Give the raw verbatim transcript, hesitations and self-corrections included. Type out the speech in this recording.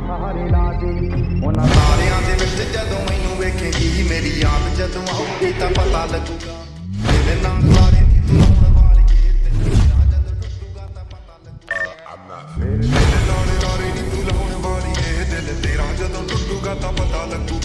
ਸਾਰੇ ਲਾ ਦੇ ਉਹਨਾਂ ਸਾਰਿਆਂ ਦੇ ਵਿੱਚ ਜਦੋਂ ਮੈਨੂੰ ਵੇਖੇਗੀ ਮੇਰੀ ਯਾਦ ਜਦੋਂ ਆਊਗੀ ਤਾਂ ਪਤਾ ਲੱਗੂਗਾ ਤੇਰੇ ਨਾਲ ਸਾਰੇ ਨੀ ਤੂੰ ਲਾਉਣ ਵਾਲੀਏ ਤੇਰਾ ਜਦੋਂ ਟੁੱਟੂਗਾ ਤਾਂ ਪਤਾ ਲੱਗੂਗਾ ਤੇਰੇ ਨਾਲ ਸਾਰੇ ਨੀ ਤੂੰ ਲਾਉਣ ਵਾਲੀਏ ਦਿਲ ਤੇਰਾ ਜਦੋਂ ਟੁੱਟੂਗਾ ਤਾਂ ਪਤਾ ਲੱਗੂ